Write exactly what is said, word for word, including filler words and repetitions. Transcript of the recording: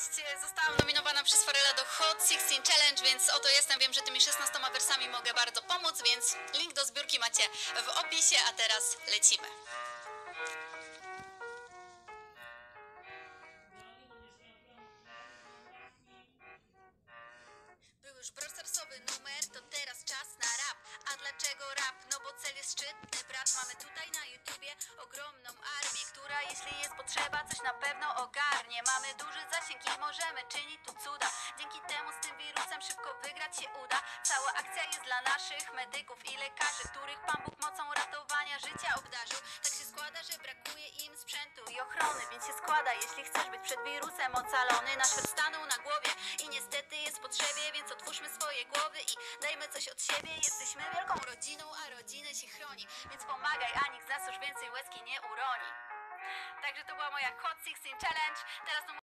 Cześć! Zostałam nominowana przez Forela do Hot szesnaście Challenge, więc oto jestem. Wiem, że tymi szesnastoma wersami mogę bardzo pomóc, więc link do zbiórki macie w opisie, a teraz lecimy. Był już browsersowy numer, to teraz czas na rap. A dlaczego rap? No bo cel jest szczytny, brat. Mamy tutaj na YouTubie ogromną armię, która jeśli jest potrzeba, coś na pewno ogarnie. Mamy duży zasięg i możemy czynić tu cuda. Dzięki temu z tym wirusem szybko wygrać się uda. Cała akcja jest dla naszych medyków i lekarzy, których Pan Bóg mocą ratowania życia obdarzył. Tak się składa, że brakuje im sprzętu i ochrony, więc się składa, jeśli chcesz być przed wirusem ocalony. Nasz świat stanął na głowie i niestety jest w potrzebie, więc otwórzmy swoje głowy i dajmy coś od siebie. Jesteśmy wielką rodziną, a rodzinę się chroni, więc pomagaj, a nikt z nas już więcej łezki nie uroni. Także to była moja Hot szesnaście Challenge. Teraz to